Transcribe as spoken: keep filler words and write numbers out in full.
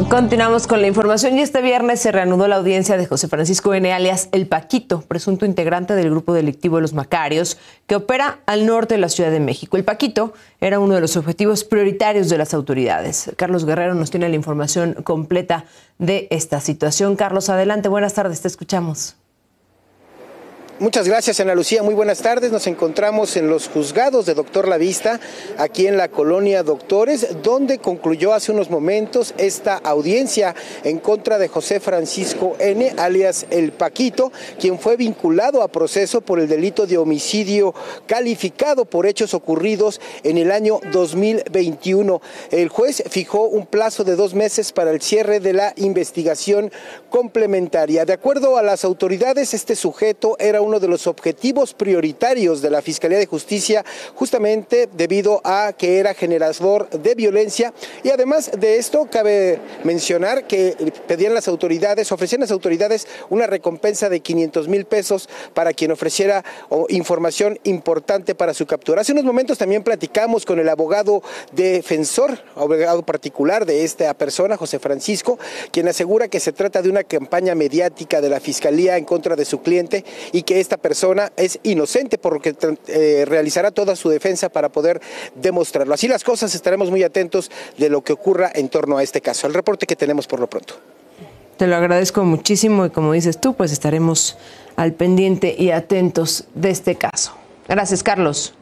Continuamos con la información y este viernes se reanudó la audiencia de José Francisco N., alias El Paquito, presunto integrante del grupo delictivo de Los Macarios, que opera al norte de la Ciudad de México. El Paquito era uno de los objetivos prioritarios de las autoridades. Carlos Guerrero nos tiene la información completa de esta situación. Carlos, adelante, buenas tardes, te escuchamos. Muchas gracias, Ana Lucía. Muy buenas tardes. Nos encontramos en los juzgados de Doctor La Vista, aquí en la colonia Doctores, donde concluyó hace unos momentos esta audiencia en contra de José Francisco N., alias El Paquito, quien fue vinculado a proceso por el delito de homicidio calificado por hechos ocurridos en el año dos mil veintiuno. El juez fijó un plazo de dos meses para el cierre de la investigación complementaria. De acuerdo a las autoridades, este sujeto era un uno de los objetivos prioritarios de la Fiscalía de Justicia, justamente debido a que era generador de violencia. Y además de esto, cabe mencionar que pedían las autoridades, ofrecían las autoridades una recompensa de quinientos mil pesos para quien ofreciera información importante para su captura. Hace unos momentos también platicamos con el abogado defensor, abogado particular de esta persona, José Francisco, quien asegura que se trata de una campaña mediática de la Fiscalía en contra de su cliente y que esta persona es inocente, por lo que eh, realizará toda su defensa para poder demostrarlo. Así las cosas, estaremos muy atentos de lo que ocurra en torno a este caso. El reporte que tenemos por lo pronto. Te lo agradezco muchísimo y como dices tú, pues estaremos al pendiente y atentos de este caso. Gracias, Carlos.